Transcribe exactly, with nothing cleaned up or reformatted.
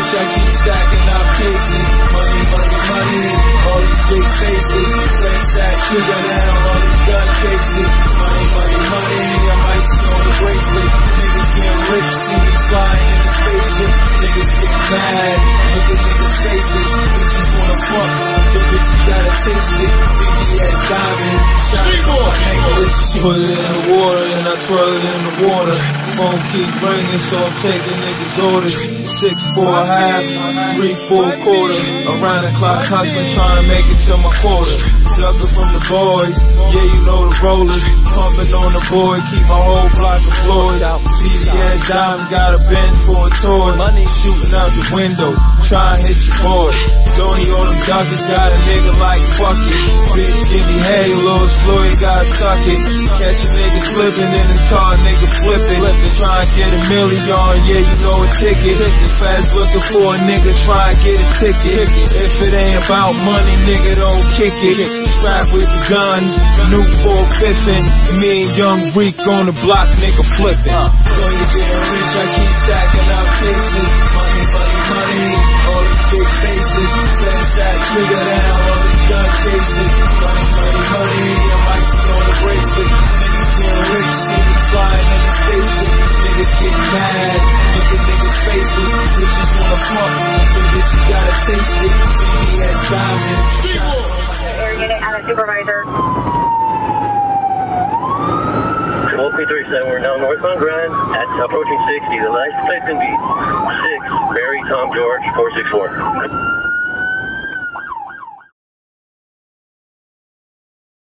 rich, I keep stacking up cases. Money, money, money, all these big faces. Flat sack, trigger down, all these gun cases. Money, money, money, I'm icy on the bracelet. Niggas getting rich, see me flying in the spaceship. Niggas get mad, look at niggas' faces. Bitches wanna fuck, the bitches gotta taste it. Biggie ass diamonds, shot on my necklace. Put it in the water, and I twirl it in the water. Phone keep ringing, so I'm taking niggas' orders. Six, four, half, three, four, quarter. Around the clock, hustling, trying to make it to my quarter. Sucker from the boys, yeah, you know the rollers. Pumping on the boy, keep my whole block employed. P D S diamonds, got a Benz for a toy. Money shooting out the window, try and hit your boy. Donnie on them duckers, got a nigga like fuck it. Bitch, give me hay, little slow, you gotta suck it. Catch a nigga slipping in his car, nigga flipping. Try and get a million, yeah, you know a ticket. Fast looking for a nigga, try and get a ticket. If it ain't about money, nigga, don't kick it. Strap with the guns, new four fifthing. Me and Young Reek on the block, nigga flipping. So you getting rich, I keep stacking up cases. Money, money, money, all these big faces. Fast that trigger down, all these gun cases. Money, money, money, I'm icy on the bracelet. Niggas getting rich, see me flying in the spaceship. Niggas get mad, look at niggas' faces. Bitches wanna fuck, the bitches gotta taste it. Baby ass diamond. Air unit and a supervisor. twelve three thirty-seven, we're now northbound Grand at approaching sixty. The license plate's gonna be six, Barry Tom George four six four.